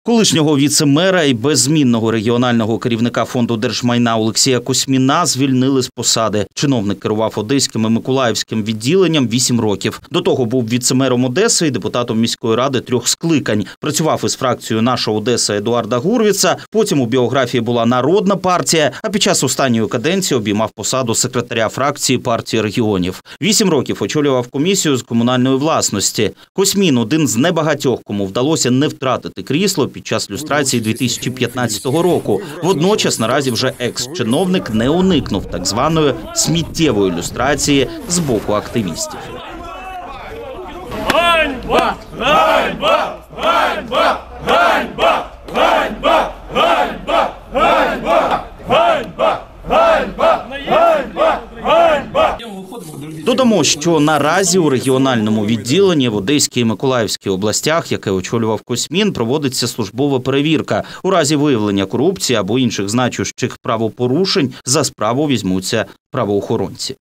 Колишнього віце-мера і беззмінного регіонального керівника фонду держмайна Олексія Косміна звільнили з посади. Чиновник керував Одеським і Миколаївським відділенням 8 років. До того був віце-мером Одеси і депутатом міської ради 3 скликань. Працював із фракцією «Наша Одеса» Едуарда Гурвіца, потім у біографії була Народна партія, а під час останньої каденції обіймав посаду секретаря фракції партії регіонів. 8 років очолював комісію з комунальної власності. Космін – один з небагатьох, кому вдалося не втратити крісло під час люстрації 2015 року. Водночас наразі вже екс-чиновник не уникнув так званої сміттєвої люстрації з боку активістів. Ганьба! Ганьба! Ганьба! Ганьба! Ганьба! Ганьба! Ганьба! Ганьба! Ганьба! Ганьба! Ганьба! Додамо, що наразі у регіональному відділенні в Одеській і Миколаївській областях, яке очолював Космін, проводиться службова перевірка. У разі виявлення корупції або інших значущих правопорушень за справу візьмуться правоохоронці.